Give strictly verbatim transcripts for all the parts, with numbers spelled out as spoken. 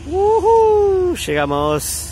Uh-huh, llegamos.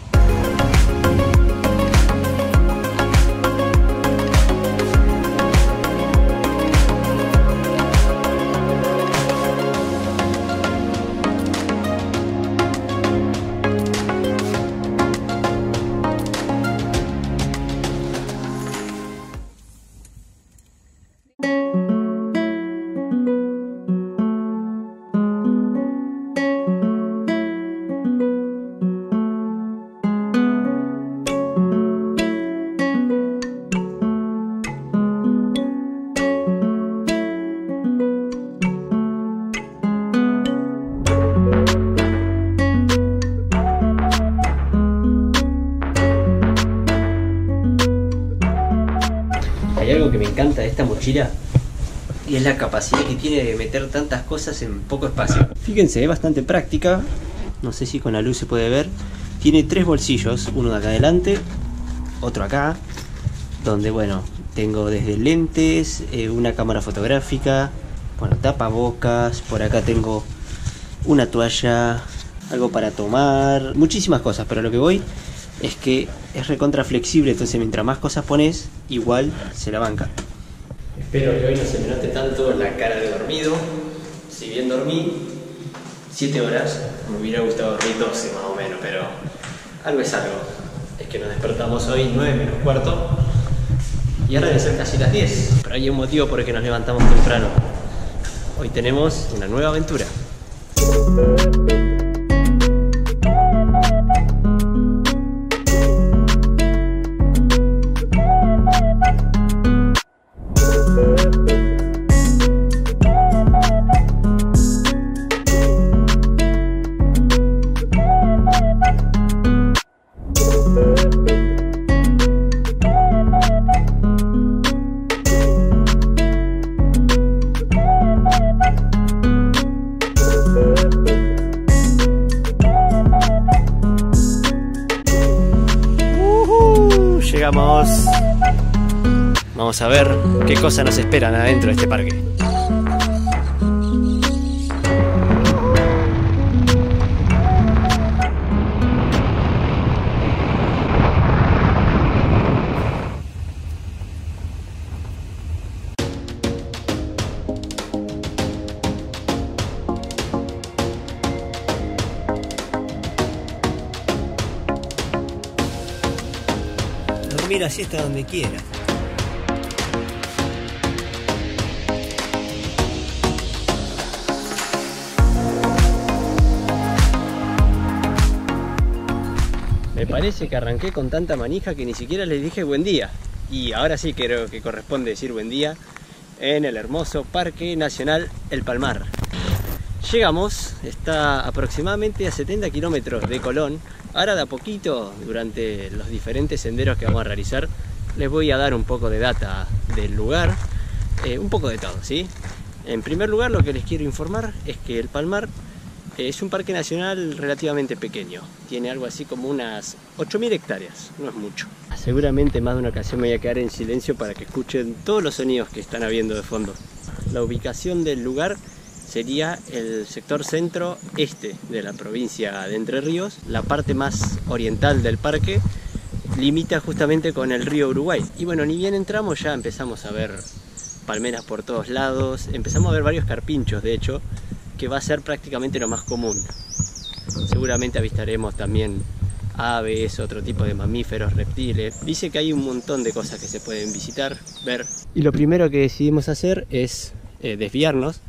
Hay algo que me encanta de esta mochila y es la capacidad que tiene de meter tantas cosas en poco espacio. Fíjense, es bastante práctica, no sé si con la luz se puede ver. Tiene tres bolsillos, uno de acá adelante, otro acá, donde bueno, tengo desde lentes, eh, una cámara fotográfica, bueno, tapabocas, por acá tengo una toalla, algo para tomar, muchísimas cosas, pero lo que voy es que es recontra flexible, entonces mientras más cosas pones, igual se la banca. Espero que hoy no se me note tanto la cara de dormido. Si bien dormí siete horas, me hubiera gustado dormir doce más o menos, pero algo es algo. Es que nos despertamos hoy nueve menos cuarto y ahora debe ser casi las diez. Pero hay un motivo por el que nos levantamos temprano. Hoy tenemos una nueva aventura. Llegamos. Vamos a ver qué cosas nos esperan adentro de este parque. Dormir la siesta donde quiera. Me parece que arranqué con tanta manija que ni siquiera les dije buen día. Y ahora sí creo que corresponde decir buen día en el hermoso Parque Nacional El Palmar. Llegamos, está aproximadamente a setenta kilómetros de Colón. Ahora de a poquito, durante los diferentes senderos que vamos a realizar, les voy a dar un poco de data del lugar, eh, un poco de todo, ¿sí? En primer lugar, lo que les quiero informar es que el Palmar es un parque nacional relativamente pequeño. Tiene algo así como unas ocho mil hectáreas, no es mucho. Seguramente más de una ocasión me voy a quedar en silencio para que escuchen todos los sonidos que están habiendo de fondo. La ubicación del lugar sería el sector centro-este de la provincia de Entre Ríos. La parte más oriental del parque limita justamente con el río Uruguay. Y bueno, ni bien entramos ya empezamos a ver palmeras por todos lados. Empezamos a ver varios carpinchos, de hecho, que va a ser prácticamente lo más común. Seguramente avistaremos también aves, otro tipo de mamíferos, reptiles. Dice que hay un montón de cosas que se pueden visitar, ver. Y lo primero que decidimos hacer es eh, desviarnos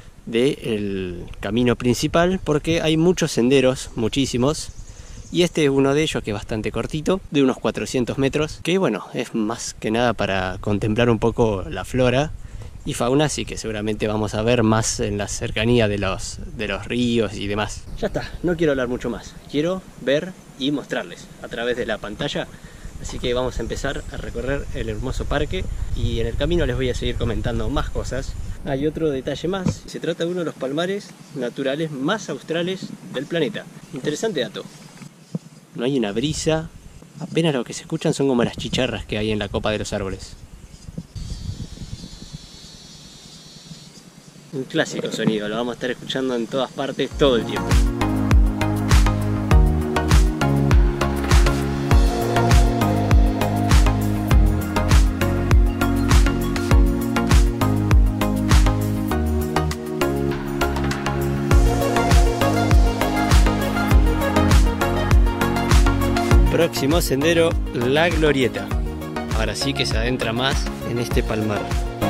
del camino principal porque hay muchos senderos, muchísimos, y este es uno de ellos que es bastante cortito, de unos cuatrocientos metros, que bueno, es más que nada para contemplar un poco la flora y fauna, así que seguramente vamos a ver más en la cercanía de los, de los ríos y demás. Ya está, no quiero hablar mucho más, quiero ver y mostrarles a través de la pantalla. Así que vamos a empezar a recorrer el hermoso parque y en el camino les voy a seguir comentando más cosas. Hay otro detalle más, se trata de uno de los palmares naturales más australes del planeta. Interesante dato. No hay una brisa, apenas lo que se escuchan son como las chicharras que hay en la copa de los árboles. Un clásico sonido, lo vamos a estar escuchando en todas partes todo el tiempo. Próximo sendero, La Glorieta. Ahora sí que se adentra más en este palmar.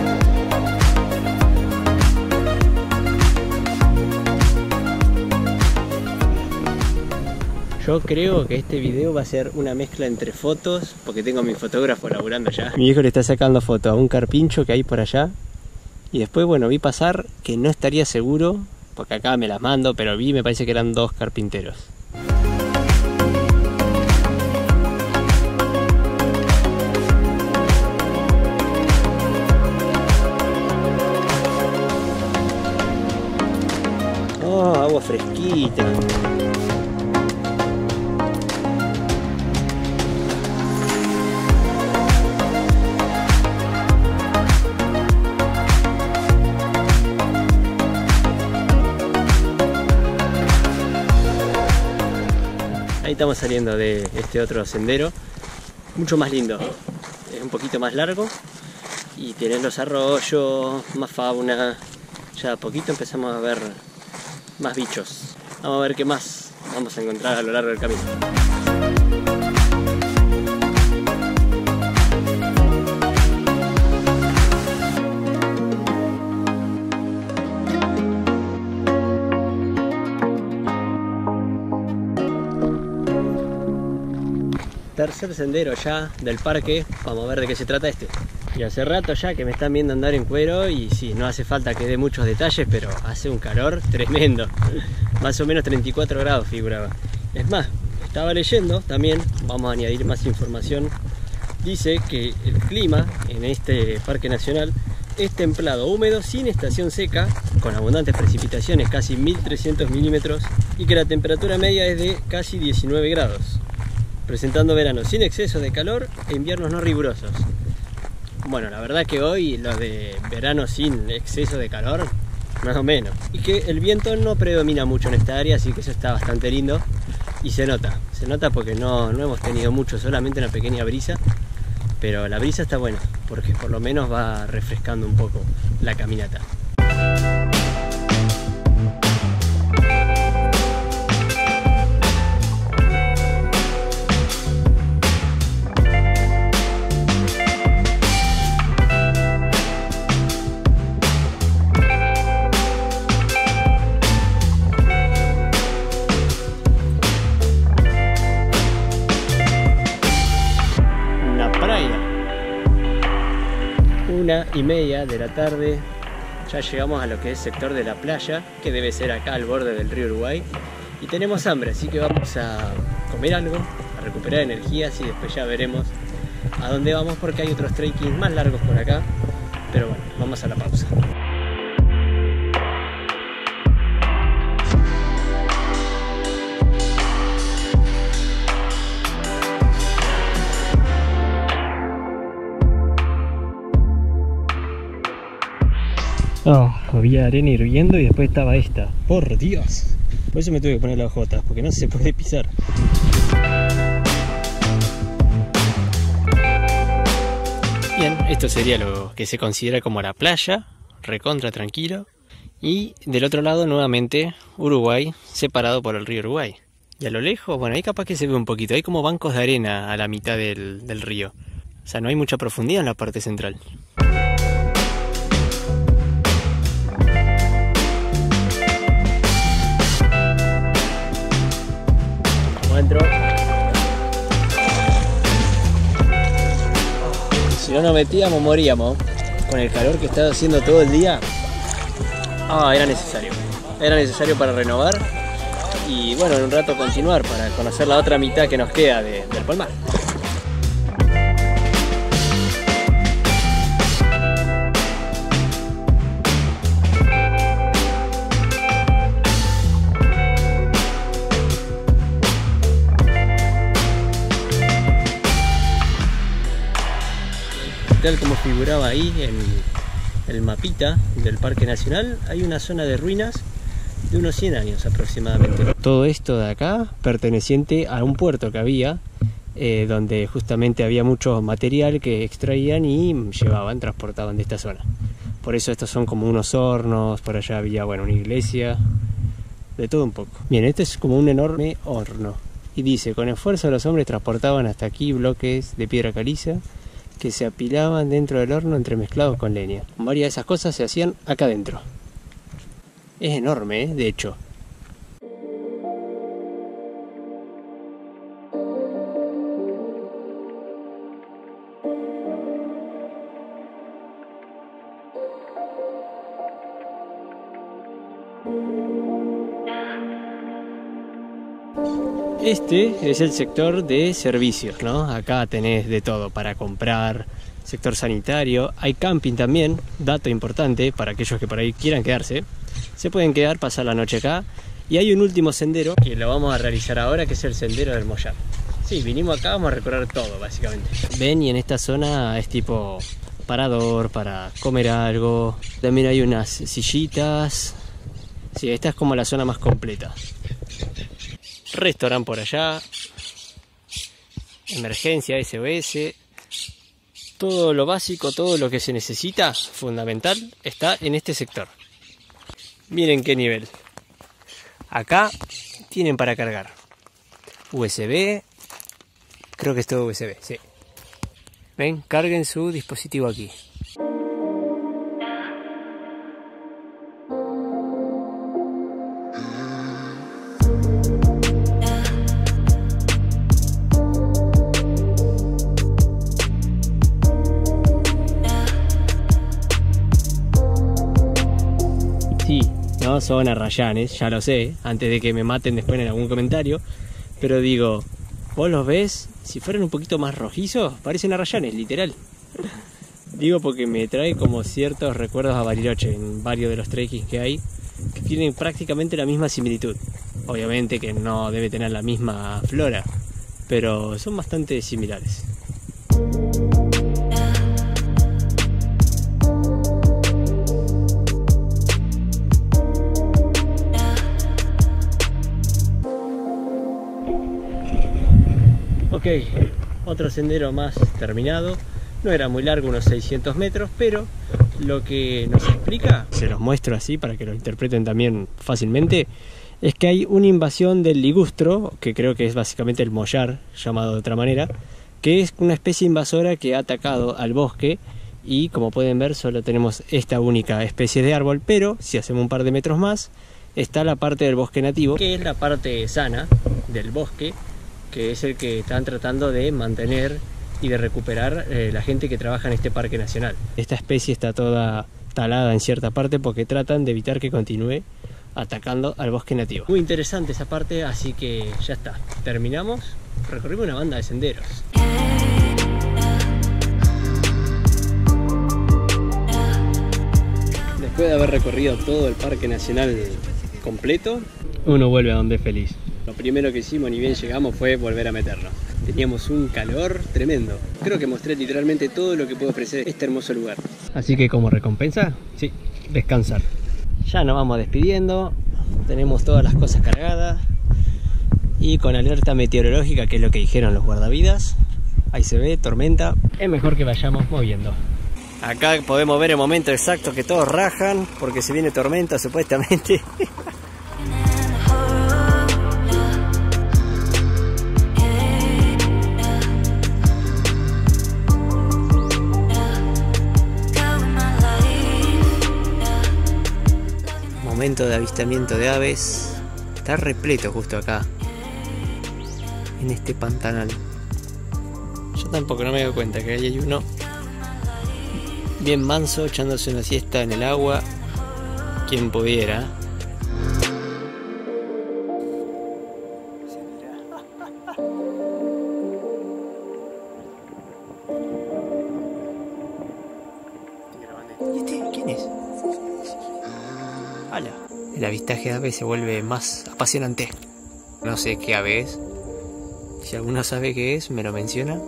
Yo creo que este video va a ser una mezcla entre fotos, porque tengo a mi fotógrafo laburando ya. Mi hijo le está sacando fotos a un carpincho que hay por allá. Y después, bueno, vi pasar que no estaría seguro, porque acá me las mando, pero vi, me parece que eran dos carpinteros. Oh, agua fresquita. Ahí estamos saliendo de este otro sendero, mucho más lindo, es un poquito más largo y tienen los arroyos, más fauna, ya a poquito empezamos a ver más bichos. Vamos a ver qué más vamos a encontrar a lo largo del camino. Tercer sendero ya del parque, vamos a ver de qué se trata este. Y hace rato ya que me están viendo andar en cuero y sí, no hace falta que dé muchos detalles, pero hace un calor tremendo. Más o menos treinta y cuatro grados figuraba. Es más, estaba leyendo también, vamos a añadir más información. Dice que el clima en este parque nacional es templado húmedo sin estación seca, con abundantes precipitaciones, casi mil trescientos milímetros, y que la temperatura media es de casi diecinueve grados, presentando veranos sin exceso de calor e inviernos no rigurosos. Bueno, la verdad que hoy lo de verano sin exceso de calor, más o menos. Y que el viento no predomina mucho en esta área, así que eso está bastante lindo. Y se nota, se nota porque no, no hemos tenido mucho, solamente una pequeña brisa. Pero la brisa está buena, porque por lo menos va refrescando un poco la caminata. Una y media de la tarde, ya llegamos a lo que es sector de la playa, que debe ser acá al borde del río Uruguay, y tenemos hambre, así que vamos a comer algo, a recuperar energías y después ya veremos a dónde vamos, porque hay otros trekking más largos por acá. Pero bueno, vamos a la pausa. Oh, había arena hirviendo y después estaba esta. ¡Por Dios! Por eso me tuve que poner las ojotas, porque no se puede pisar. Bien, esto sería lo que se considera como la playa, recontra tranquilo. Y del otro lado nuevamente Uruguay, separado por el río Uruguay. Y a lo lejos, bueno, ahí capaz que se ve un poquito, hay como bancos de arena a la mitad del, del río. O sea, no hay mucha profundidad en la parte central. Adentro. Si no nos metíamos, moríamos. Con el calor que estaba haciendo todo el día. Ah, era necesario. Era necesario para renovar. Y bueno, en un rato continuar para conocer la otra mitad que nos queda de, del Palmar. Tal como figuraba ahí en el mapita del Parque Nacional, hay una zona de ruinas de unos cien años aproximadamente. Todo esto de acá perteneciente a un puerto que había, eh, donde justamente había mucho material que extraían y llevaban, transportaban de esta zona. Por eso estos son como unos hornos, por allá había, bueno, una iglesia, de todo un poco. Bien, este es como un enorme horno. y dice: con esfuerzo los hombres transportaban hasta aquí bloques de piedra caliza que se apilaban dentro del horno entremezclados con leña. Varias de esas cosas se hacían acá adentro. Es enorme, ¿eh? De hecho. Este es el sector de servicios, ¿no? Acá tenés de todo para comprar, sector sanitario, hay camping también, dato importante para aquellos que por ahí quieran quedarse. Se pueden quedar, pasar la noche acá. Y hay un último sendero que lo vamos a realizar ahora, que es el sendero del Mollar. Sí, vinimos acá, vamos a recorrer todo básicamente. Ven, y en esta zona es tipo parador para comer algo. También hay unas sillitas. Sí, esta es como la zona más completa. Restaurante por allá, emergencia, S O S, todo lo básico, todo lo que se necesita, fundamental, está en este sector. Miren qué nivel. Acá tienen para cargar U S B, creo que es todo U S B, sí. Ven, carguen su dispositivo aquí. Sí, no son arrayanes, ya lo sé, antes de que me maten después en algún comentario, pero digo, vos los ves, si fueran un poquito más rojizos, parecen arrayanes, literal. Digo porque me trae como ciertos recuerdos a Bariloche en varios de los trekkings que hay, que tienen prácticamente la misma similitud. Obviamente que no debe tener la misma flora, pero son bastante similares. Ok, otro sendero más terminado. No era muy largo, unos seiscientos metros, pero lo que nos explica, se los muestro así para que lo interpreten también fácilmente, es que hay una invasión del ligustro, que creo que es básicamente el mollar, llamado de otra manera, que es una especie invasora que ha atacado al bosque, y como pueden ver solo tenemos esta única especie de árbol, pero si hacemos un par de metros más está la parte del bosque nativo, que es la parte sana del bosque, que es el que están tratando de mantener y de recuperar eh, la gente que trabaja en este parque nacional. Esta especie está toda talada en cierta parte porque tratan de evitar que continúe atacando al bosque nativo. Muy interesante esa parte, así que ya está, terminamos, recorrimos una banda de senderos. Después de haber recorrido todo el parque nacional completo, uno vuelve a donde es feliz. Lo primero que hicimos, ni bien llegamos, fue volver a meternos. Teníamos un calor tremendo. Creo que mostré literalmente todo lo que puede ofrecer este hermoso lugar. Así que como recompensa, sí, descansar. Ya nos vamos despidiendo. Tenemos todas las cosas cargadas. Y con alerta meteorológica, que es lo que dijeron los guardavidas. Ahí se ve, tormenta. Es mejor que vayamos moviendo. Acá podemos ver el momento exacto que todos rajan, porque se viene tormenta supuestamente. Momento de avistamiento de aves. Está repleto justo acá, en este pantanal. Yo tampoco no me doy cuenta que ahí hay uno bien manso echándose una siesta en el agua. Quien pudiera. ¿Y este quién es? ¡Hala! El avistaje de aves se vuelve más apasionante. No sé qué ave es. Si alguno sabe qué es, me lo menciona.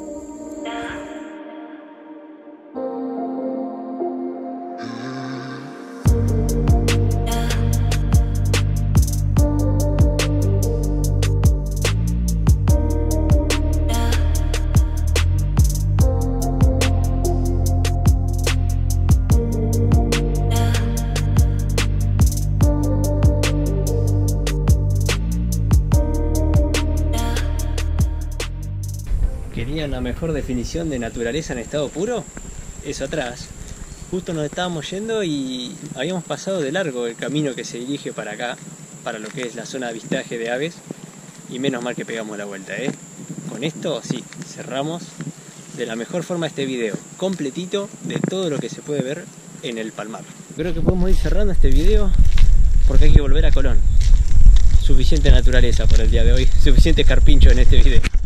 quería una mejor definición de naturaleza en estado puro, eso atrás. Justo nos estábamos yendo y habíamos pasado de largo el camino que se dirige para acá, para lo que es la zona de avistaje de aves, y menos mal que pegamos la vuelta, ¿eh? Con esto, sí, cerramos de la mejor forma este video, completito de todo lo que se puede ver en el Palmar. Creo que podemos ir cerrando este video porque hay que volver a Colón. Suficiente naturaleza por el día de hoy, suficiente carpincho en este video.